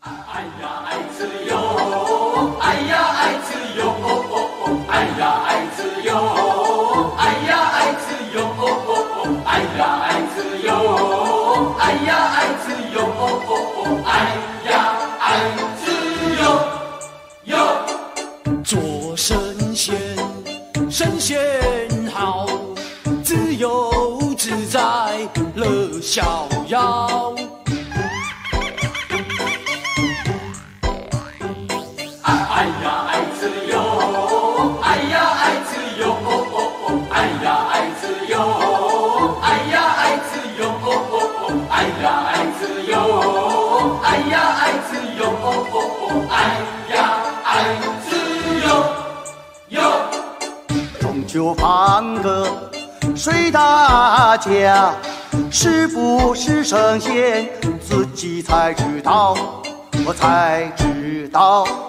哎呀，爱自由！哎呀，爱自由！哎呀，爱自由！哎呀，爱自由！哎呀，爱自由！哎呀，爱自由！哎呀，爱自由！ 做神仙，神仙好，自由自在乐逍遥。 哎呀，爱自由！哎呀，爱自由！哎呀，爱自由！哎呀，爱自由！哎呀，爱自由！哎呀，爱自由！哎呀，爱自由！ 中秋放歌随大家，是不是神仙自己才知道，我才知道。